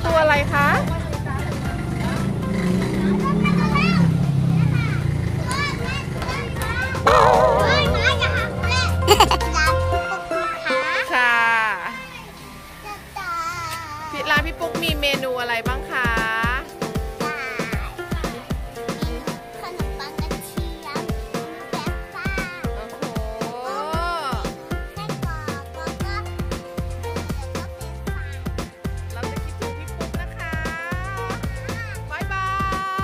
ตัวอะไรคะค่ะร้านพี่ปุ๊กมีเมนูอะไรบ้างคะขนมปังกระเทียมแบบฟ้าโอ้โหไส้กรอกแล้วก็เป็นฟ้าเราจะคิดถึงพี่ปุ๊กนะคะบ๊ายบาย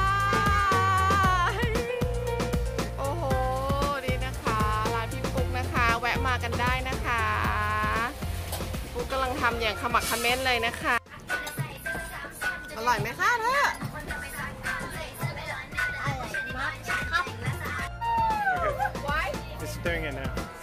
โอ้โหนี่นะคะร้านพี่ปุ๊กนะคะแวะมากันได้นะคะพี่ปุ๊กกำลังทำอย่างขมักเขม้นเลยนะคะอร่อยไหมคะเธออร่อยมากครับ Why? It's doing it now.